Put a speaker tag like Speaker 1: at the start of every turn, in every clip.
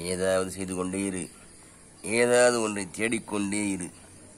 Speaker 1: ஏதாவது செய்து கொண்டே இரு, ஏதாவது ஒன்றை தேடிக்கொண்டே இரு.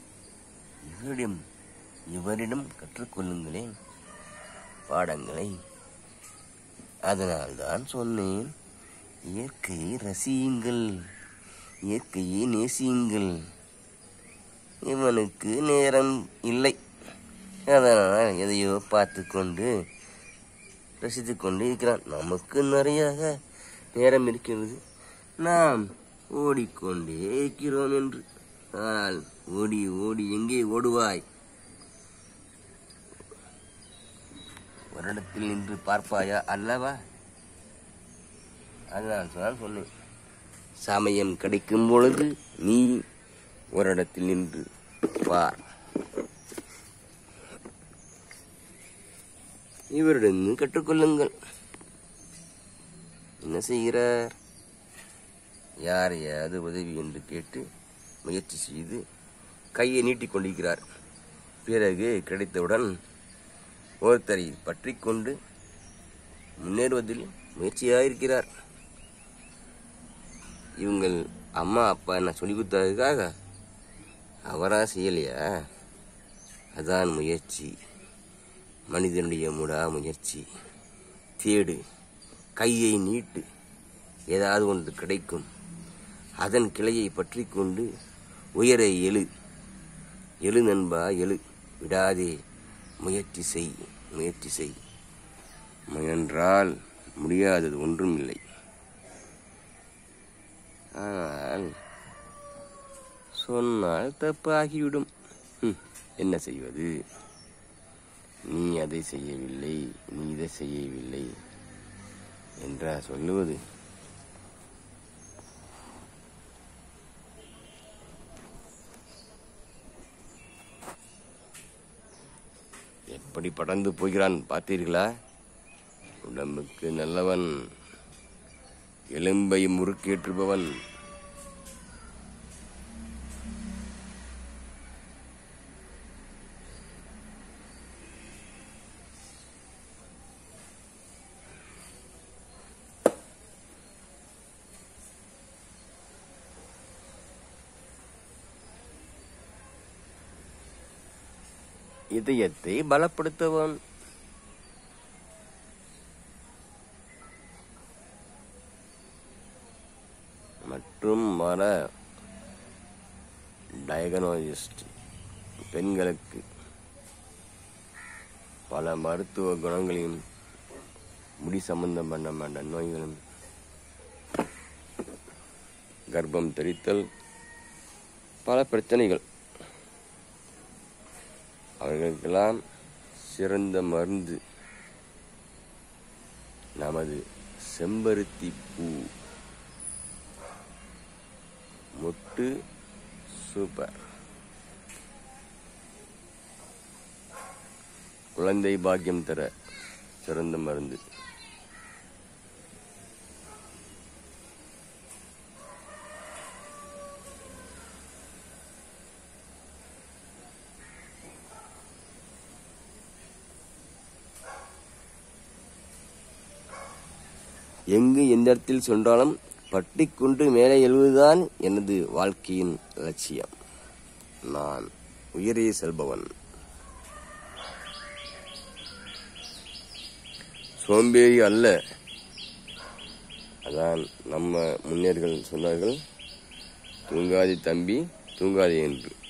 Speaker 1: இவரிடம் கற்றுக்கொள்ளுங்களேன் பாடங்களை. அதனால்தான் சொன்னேன், இயற்கையை ரசியுங்கள், இயற்கையை நேசியுங்கள். இவனுக்கு நேரம் இல்லை, அதனால் எதையோ பார்த்து கொண்டு ரசித்து கொண்டு இருக்கிறான். நமக்கு நிறைய நேரம் இருக்கிறது, நாம் ஓடிக்கொண்டே இருக்கிறோம் என்று. ஆனால் ஓடி ஓடி எங்கே ஓடுவாய்? ஒரு இடத்தில் நின்று பார்ப்பாயா அல்லவா? அதனால் சொன்னேன், சமயம் கிடைக்கும் பொழுது நீ ஒரு இடத்தில் நின்று பார். இவரிடம் கற்றுக்கொள்ளுங்கள். என்ன செய்கிறார்? யாரையாவது உதவி என்று கேட்டு முயற்சி செய்து கையை நீட்டிக் கொண்டிருக்கிறார். பிறகு கிடைத்தவுடன் ஒருத்தரை பற்றி கொண்டு முன்னேறுவதில் முயற்சியாயிருக்கிறார். இவங்கள் அம்மா அப்பா என்ன சொல்லி கொடுத்ததுக்காக அவரா செய்யலையா? அதான் முயற்சி, மனிதனுடைய முயற்சி. தேடு, கையை நீட்டு, ஏதாவது ஒன்று கிடைக்கும். அதன் கிளையை பற்றி கொண்டு உயர எழு. எழு நண்பா, எழு, விடாதே, முயற்சி செய், முயற்சி செய். முயன்றால் முடியாதது ஒன்றும் இல்லை. ஆனால் சொன்னால் தப்பாகிவிடும். என்ன செய்வது? நீ அதை செய்யவில்லை, நீ இதை செய்யவில்லை என்றா சொல்லுவது? எப்படி படர்ந்து போகிறான் பார்த்தீர்களா? உடம்புக்கு நல்லவன், எலும்பை முறுக்கேற்றுபவன். இதயத்தை பலப்படுத்தவன். மற்றும் டயக்னோசிஸ்ட், பெண்களுக்கு பல மருத்துவ குணங்களையும் முடி சம்பந்தப்பட்ட நோய்களும், கர்ப்பம் தரித்தல், பல பிரச்சனைகள், அவர்களுக்கெல்லாம் சிறந்த மருந்து நமது செம்பருத்தி பூ. மொட்டு சூப்பர். குழந்தை பாக்கியம் தர சிறந்த மருந்து. எங்கு எந்த இடத்தில் சென்றாலும் பட்டிக்கொண்டு மேலே எழுவதுதான் எனது வாழ்க்கையின் லட்சியம். நான் உயரே செல்பவன், சோம்பேறி அல்ல. அதான் நம்ம முன்னோர்கள் சொன்னார்கள், தூங்காதே தம்பி, தூங்காதே என்று.